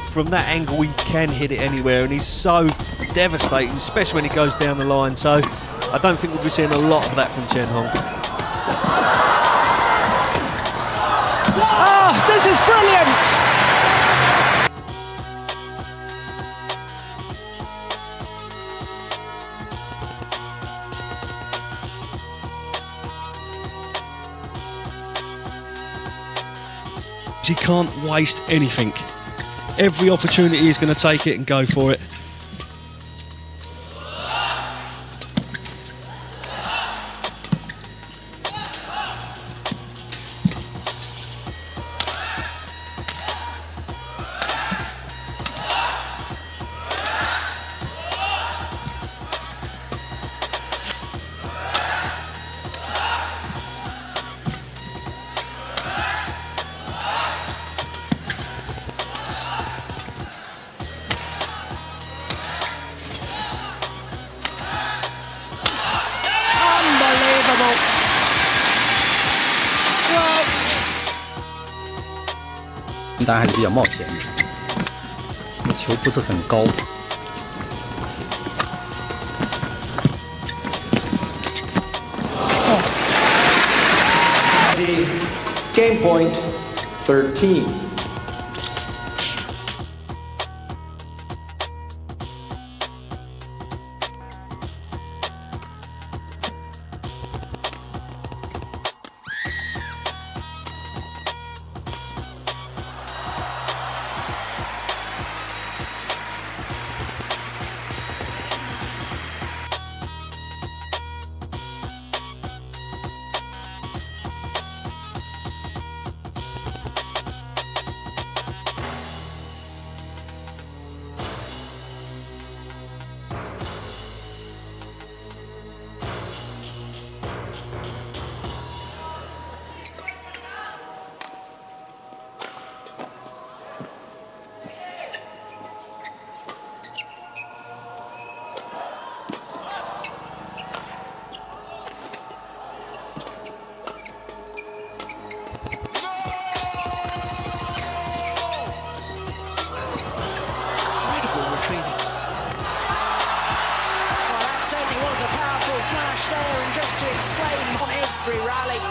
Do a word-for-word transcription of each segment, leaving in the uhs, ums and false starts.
from that angle he can hit it anywhere, and he's so devastating, especially when he goes down the line. So I don't think we'll be seeing a lot of that from Chen Hong. Oh, this is brilliant! He can't waste anything. Every opportunity he's going to take it and go for it. Well, 当然还是比较冒险，那球不是很高。 Game point, thirteen. Smash there, and just to explain on every rally.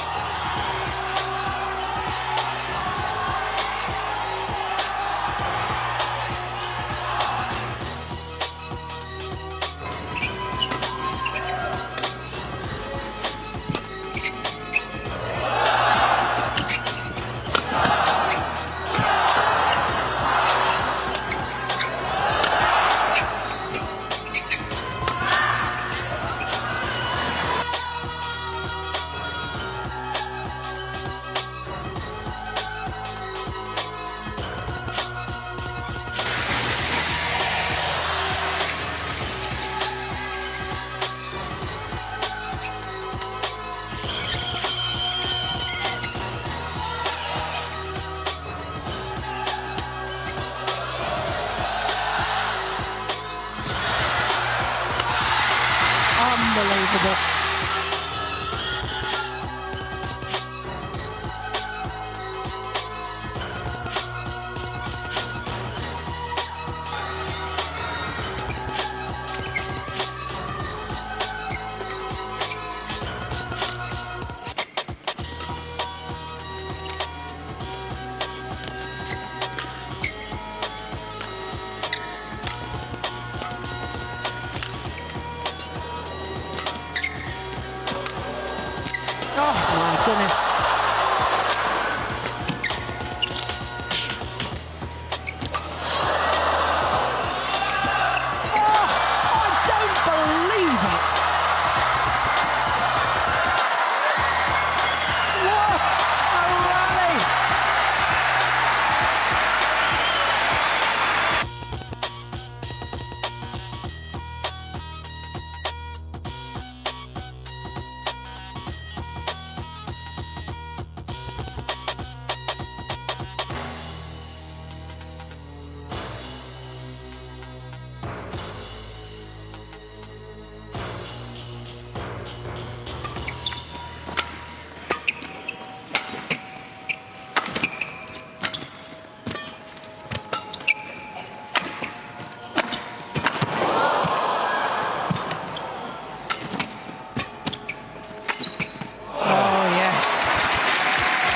Unbelievable.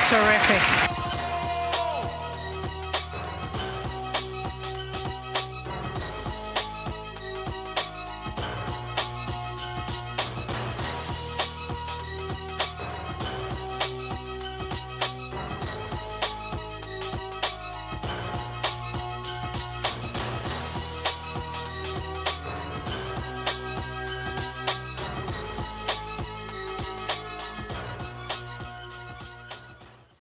Terrific.